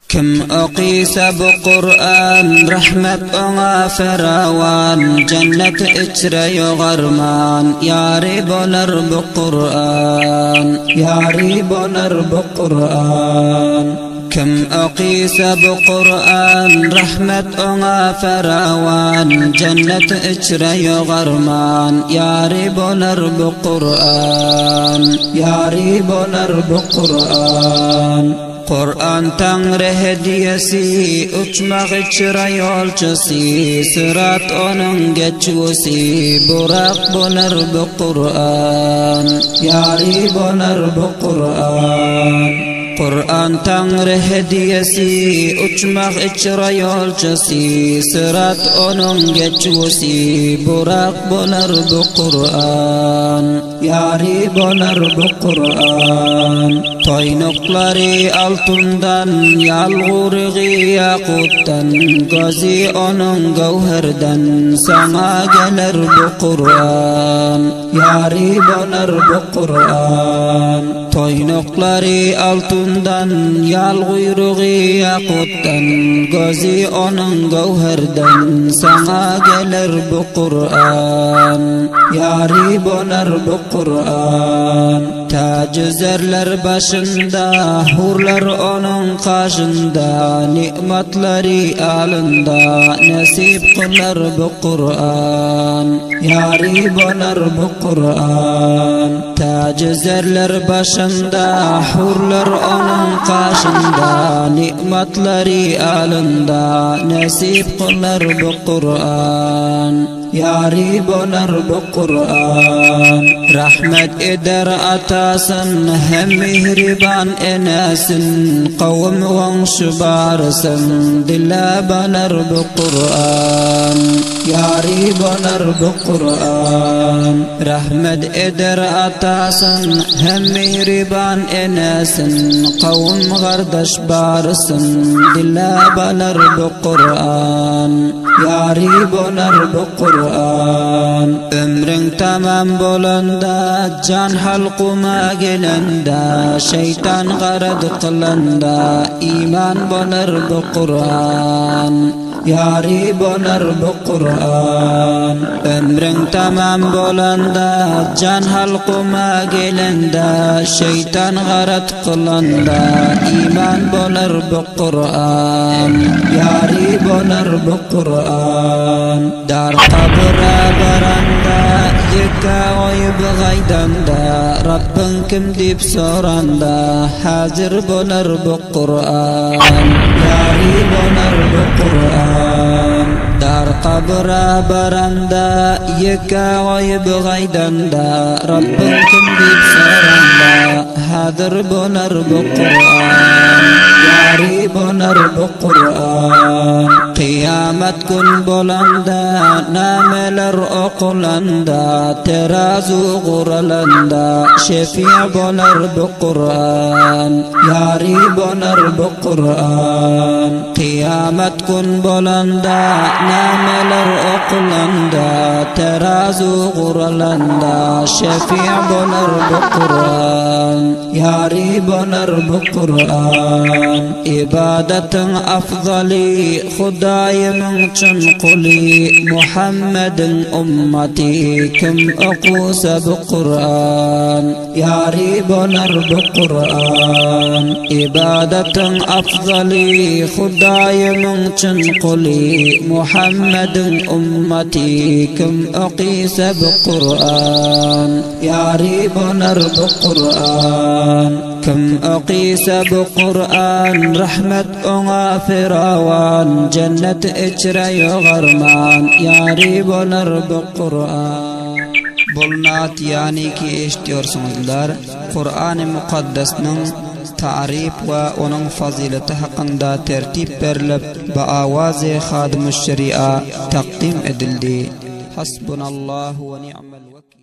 Kim oqisa bu Qur'an rahmat ona firavan cennet içre yoğarman yari bolar bu Qur'an yari bolar bu Qur'an Kim oqisa bu Qur'an rahmat ona firavan cennet içre yoğarman yari bolar bu Qur'an yari bolar bu Qur'an Qur'an Tanrı hediyesi uçmak içre yolcusi sırat onun geçusi burak bolar bu Qur'an yari bolar bu Qur'an Qur'an Tanrı hediyesi uçmak içre yolcusi sırat onun geçusi burak bolar bu Qur'an yari bolar bu Qur'an Toynukları altından yalğurği yakuttan Gazi onun gavherden sana gelir bu Qur'an yari bolar bu Qur'an Toynukları altından yalğurği yakuttan Gazi onun gavherden sana gelir bu Qur'an yari bolar bu Qur'an Tacı zerler başında hurlar onun kaşında nimetleri alında nasip kılar bu Qur'an yari bolar bu Qur'an Tacı zerler başında hurlar onun kaşında nimetleri alında nasip kılar bu Qur'an yari bolar bu Qur'an Rahmet eder atasın hem mihriban enesin Kavm vanşı barsın dilla balar bu Qur'an yari bolar bu Qur'an Rahmet eder atasın hem mihriban enesin Kavm kardeş barsın dilla balar bu Qur'an yari bolar bu Qur'an Ömrün tamam bolanda can halquma gelenda şeytan garad qılanda iman bolar bu Qur'an yari bolar bu Qur'an Ömrün tamam bolanda can halquma gelenda şeytan garad qılanda iman bolar bu Qur'an yari bolar bu Qur'an Dar qabra baranda yeka oyib gaydanda Rabbin kim deb soranda hazır bolar bu Qur'an yari bolar bu Qur'an Dar qabra baranda yeka oyib gaydanda Rabbin kim deb soranda hazır bolar bu Qur'an yari bolar bu Qur'an Qiyamet gün bolanda nameler oqulanda terazu guralanda şefiye bolar bu Qur'an yari bolar bu Qur'an Qiyamet gün bolanda nameler oqulanda terazu guralanda şefiye bolar bu Qur'an yari bolar bu Qur'an İbadetin afzali Xudayımın çın kuli Muhammedin ummati kim okusa bu Qur'an yari bolar bu Qur'an İbadetin afzali Xudayımın çın kuli Muhammedin ummati kim okusa bu Qur'an yari bolar bu Qur'an Kim oqisa bu Qur'an rahmet ona firavan cennet içre yoğarman yari bolar bu Qur'an Bulnat yani ki eşitiyorsunuzlar Qur'an-ı Muqaddas'nın tarif ve onun fazileti hakkında tertip verilip ve avaz-ı Hadim-ı Şeria takdim edildi. Hasbunallahu ve ni'mel vekil